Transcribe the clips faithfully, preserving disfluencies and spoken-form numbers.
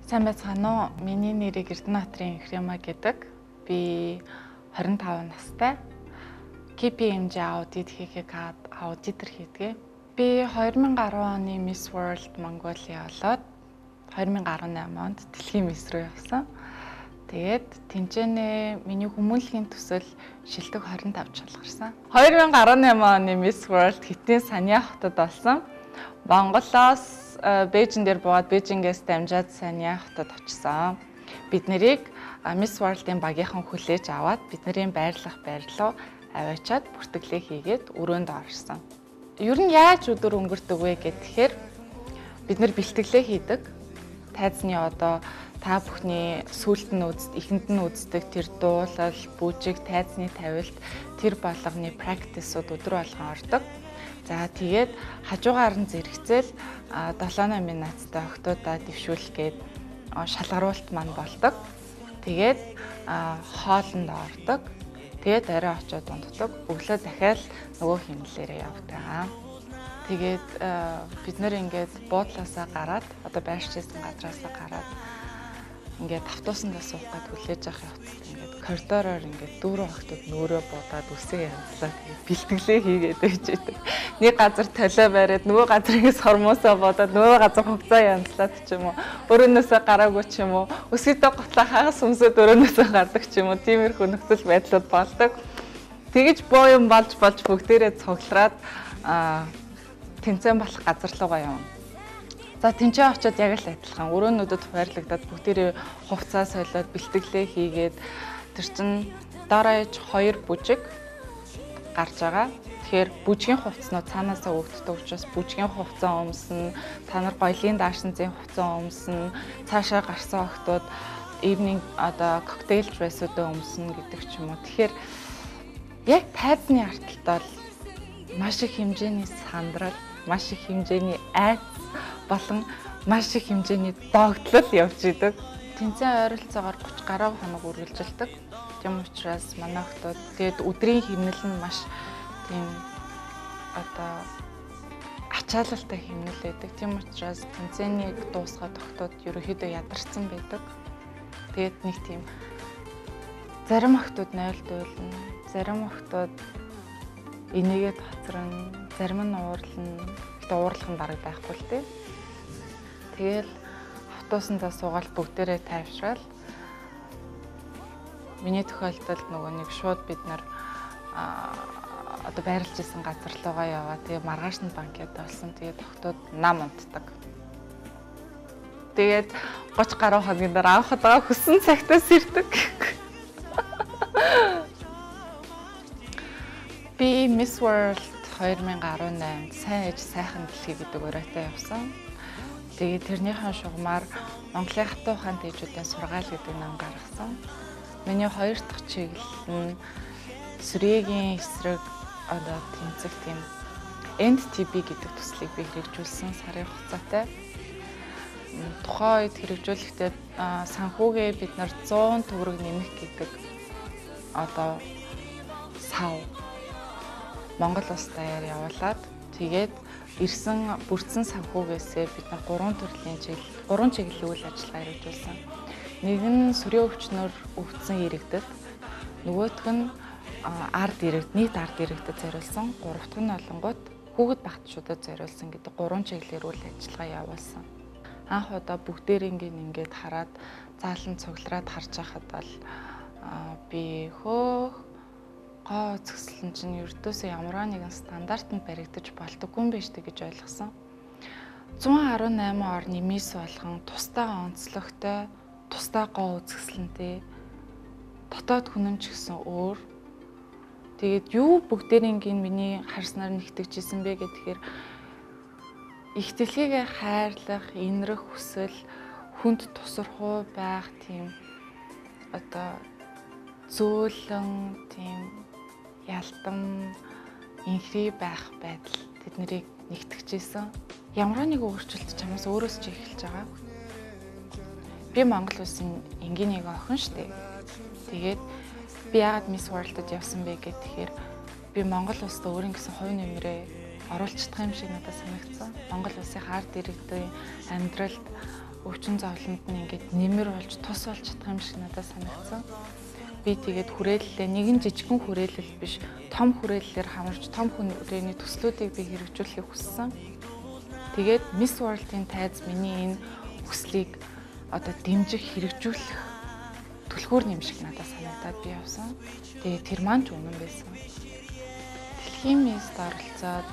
Сайн байцгаана уу? Миний нэрийг Эрдэнэбаатарын Инхрема гэдэг. Би хорин таван настай. кей пи эм жи аудит хийхийг аудитор хийдэг. Би хоёр мянга арван оны Miss World Mongolia болоод хоёр мянга арван найман онд дэлхийн Miss руу явсан. Тэгээд тэнцэнэ миний хүмүүнлэгийн төсөл шилдэг хорин тавж шалгарсан. хоёр мянга арван найман оны Miss World Хятадын Санья хотод болсон. Монголоос Бээжин дээр буугаад Бээжингээс дамжаад Санья хотод очсон. Бид нарыг Miss World-ийн багийнхан хүлээж аваад бидний байрлах байр руу аваачаад бүртгэлээ хийгээд өрөөнд орсон. Ер нь яаж өдөр өнгөрдөг вэ гэхээр бид нар бэлтгэлээ хийдэг. Тайзны одоо та бүхний сүүлд нь үздэг, ихэнд нь үздэг тэр дуулал, бүжиг, тайзны тавилт, тэр болгоны практисууд өдөр болгон ордог. За тэгээд хажуугаар нь зэрэгцээл долоо намын нацтай охтуудаа дэвшүүлэх гээд шалгаруулалт маань болдог. Тэгээд хоолнд ордог. Тэгээд арай очиод дунддаг. Өглөө дахиад нөгөө хэмнэлээрээ явдаг. Тэгээд бид нэр ингээд буудлаасаа гараад одоо байршижсэн газраасаа гараад ингээд автобусандаа суух гээд хүлээж авах явцад ингээд коридороор ингээд дүүрэн охтууд нөөрөө буудаад үсээ янзлаа тэгээд бэлтгэлээ хийгээд байж байдаг. Нэг газар толио бариад нөгөө газрыгээс хормоосоо бодоод нөгөө газар хувцас янзлаад ч юм уу өрөөнөөсөө гараагүй ч юм уу өсгийдээ готлаа хагас өмсөд өрөөнөөсөө гардаг ч юм уу тиймэрхүү нөхцөл байдлууд болдог. Тэгэж боо юм болж болж бүгдээрээ цуглараад тэнцэн болох газар руугаа явна. За тэнцээ очиод яг л адилхан өрөөнүүдэд хуваарлагдаад бүгдээрээ хувцас солиод бэлтгэлээ хийгээд тэр чин дараа иж хоёр бүжиг гарч байгаа. Тэгэхээр бүжгийн хувцснууд цаанаасаа өгддөг учраас бүжгийн хувцас өмснө, та нар гоёлын даашинзын хувцас өмснө, цаашаа гарсан охтууд evening одоо коктейл дрессүүдээ өмснө гэдэг ч юм уу. Тэгэхээр яг тайзны арталт бол маш их хэмжээний сандрал, маш их хэмжээний айц болон маш их хэмжээний догтлол явж идэг. Тэнцэн ойролцоогоор гуч гаруй хоног үргэлжилдэг. Тийм учраас манай охтууд тэгээд өдрийн хэмнэл нь маш тийм одоо ачаалалтай хэмнэл байдаг. Тийм учраас тэнцэнийг дуусгаад охтууд ерөөхдөө ядарсан байдаг. Тэгээд нэг тийм зарим охтууд нойлдуулна, зарим охтууд энийгээд хоцрон, зарим нь уурлна. Гэтэ уурлах нь бараг байхгүй л дээ. Тэгэл автобусандаа суугаад бүгдээрээ тайвшраал. Миний тохиолдолд нөгөө нэг шууд бид нар одоо байрлаж исэн газар руугаа яваа. Тэгээ маргааш нь банкет болсон. Тэгээд охтууд нам унтдаг. Тэгээд гуч гаруй хоногийн дараа авахд байгаа хүссэн цагтаас ирдэг. Би Miss World хоёр мянга арван найманд сайн ээж сайхан дэлхий гэдэг өрөөтэй явсан. Тэгээд тэрнийхэн шугамар Монголын хатуу хаан дэжүүдийн сургаал гэдэг ном гаргасан. Миний хоёр дахь чиглэл нь сүрээгийн эсрэг одоо тэмцэх тийм энд ти би гэдэг төслийг би хэрэгжүүлсэн сарын хугацаатай. Тухайн үед хэрэгжүүлэхдээ санхүүгээ бид нар зуун төгрөг нэмэх гэдэг одоо сав Монгол улс даяар явуулаад тэгээд ирсэн бүрдсэн санхүүгээсээ бид нар гурван төрлийн чиглэл, гурван чиглэлийн үйл ажиллагаа хэрэгжүүлсэн. Нэг нь сүрээ өвчнөр өвдсөн иргэдэд, нөгөөх нь ард иргэд, нийт ард иргэдэд зориулсан, гурав дахь нь олонгууд хүүхэд багтчуудад зориулсан гэдэг гурван чиглэлээр үйл ажиллагаа явуулсан. Анх удаа бүгдээрийнгийн ингээд хараад заалан цуглараад харж байхад бол би хөөх гоо үзэсгэлэн чинь ердөөсөө ямар нэгэн стандартанд баригдаж болдоггүй юм биш үү гэж ойлгосон. зуун арван найман орны Miss болгон тусдаа онцлогтой, тусдаа гоо үзэсгэлэнтэй дотоод хүн ч гэсэн өөр. Тэгээд юу бүгдээрийнгийн миний харснаар нэгтгэжсэн бэ гэхээр их дэлхийгээ хайрлах, инрэх хүсэл, хүнд тусархуй байх тийм одоо зөөлөн тийм ялтам инхри байх байдал тэднийг нэгтгэжсэн. Ямар нэг өөрчлөлт чамаас өөрөөс ч эхэлж байгаа. Би Монгол улсын энгийн нэг охин шүү дээ. Тэгээд би яагаад Miss World-д явсан бэ гэхээр би Монгол улсад өөрийн гэсэн хувь нэмрээ оруулж чадах юм шиг надад санагдсан. Монгол улсын ард иргэдийн амьдралд өвчин зовлонд нь ингээд нэмэр болж тус болж чадах юм шиг надад санагдсан. Би тэгээд хүрээлэлээ нэгэн жижигхэн хүрээлэл биш, том хүрээллээр хамарч том хүрээний төслүүдийг би хэрэгжүүлэхийг хүссэн. Тэгээд Miss World-ийн тайз миний энэ хүслийг одоо дэмжих, хэрэгжүүлэх түлхүүр нэм шиг надад санагдаад би явсан. Тэгээд тэр маань ч үнэн байсан. Дэлхийн Miss-д оролцоод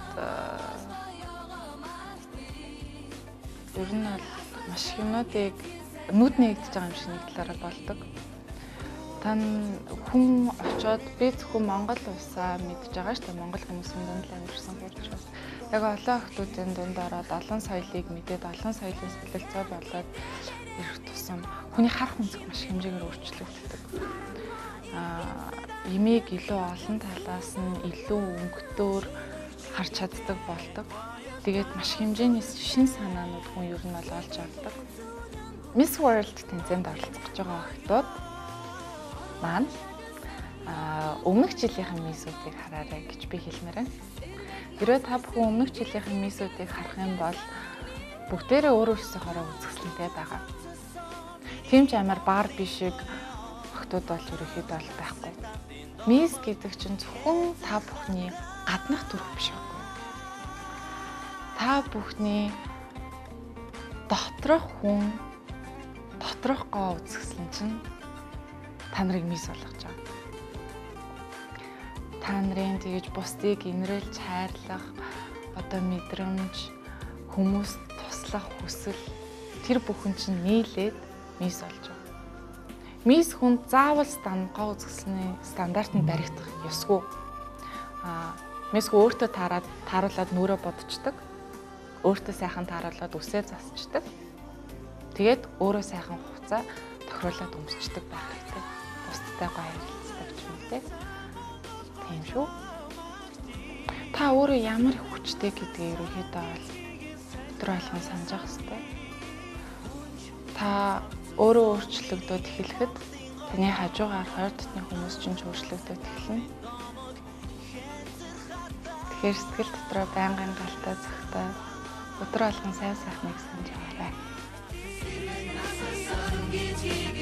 ер нь бол маш юмнуудыг нүд нэгдэж байгаа юм шиг нэг талаараа болдог. Тан хүн очоод би зөвхөн Монгол улсаа мэдж байгаа шүү дээ. Монгол хүмүүсийн дунд л амьдарсан учраас яг олон охтуудын дунд ороод олон соёлыг мэдээд олон соёлын солилцоо болоод ирэх тусам хүний харах өнцөг маш хэмжээгээр өөрчлөгддөг. Аа, имийг илүү олон талаас нь илүү өнгөтөөр харж чаддаг болдог. Тэгээд маш хэмжээний шин санаанууд хүн ер нь бол олж авдаг. Miss World тэмцээнд оролцох гэж байгаа охтууд маань аа өмнөх жилийнхэн мисүүдийг хараарай гэж би хэлмээр байна. Хэрвээ та бүхэн өмнөх жилийнхэн мисүүдийг харах юм бол бүгдээрээ өөр өөрсдийнхоороо үзэсгэлэнтэй байгаа. Тийм ч амар Барби шиг охтууд бол ерөөхдөө бол байхгүй. Мис гэдэг чинь зөвхөн та бүхний гаднах төрх биш байхгүй. Та бүхний доторх хүн, доторх гоо үзэсгэлэн чинь та нарыг мис болгож байгаа. Та нарын тэгэж бусдыг инрээл хайрлах, одоо мэдрэмж, хүмүүст туслах хүсэл тэр бүхэн чинь нийлээд мис болж байгаа. Мис хүн заавал стандарт үзэсгэлэний стандартанд баригдах ёсгүй. Аа, мис өөртөө таарад тааруулаад нүүрээ бодчихдаг. Өөртөө сайхан тааруулаад үсээ засчдаг. Тэгээд өөрөө сайхан хуцаа тохируулаад өмсчдөг байх хэрэгтэй. Бусдтай гоё харилцдаг ч юм те. Тийм шүү. Та өөрөө ямар их хүчтэй гэдгийг ерөөхдөө бол өдөр болгон санаж ах хэрэгтэй. Та өөрөө өөрчлөгдөөд эхлэхэд таны хажуугаар хойд дотны хүмүүс ч өөрчлөгдөөд эхэлнэ. Тэгэхээр сэтгэл дотроо байнгын галтай захтай өдөр болгон сайн сайхныг санаж аваарай.